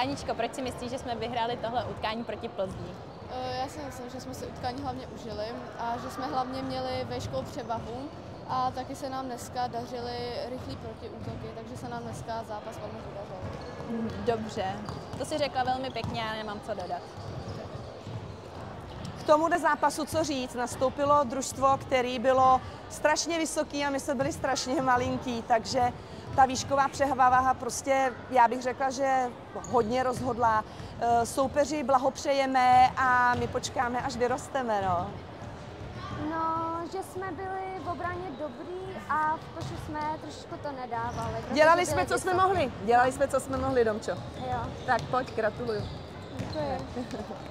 Aničko, proč si myslíš, že jsme vyhráli tohle utkání proti Plzni? Já si myslím, že jsme si utkání hlavně užili a že jsme hlavně měli vejškou převahu a taky se nám dneska dařily rychlý protiútoky, takže se nám dneska zápas velmi podařil. Dobře, to si řekla velmi pěkně, já nemám co dodat. K tomuhle zápasu, co říct, nastoupilo družstvo, které bylo strašně vysoký a my jsme byli strašně malinký, takže ta výšková převáha prostě, já bych řekla, že hodně rozhodla. Soupeři blahopřejeme a my počkáme, až vyrosteme, no. No, že jsme byli v obraně dobrý a v koši jsme trošičku to nedávali. Dělali jsme, co jsme mohli. Dělali jsme, co jsme mohli, Domčo. Jo. Tak pojď, gratuluju. Děkuji.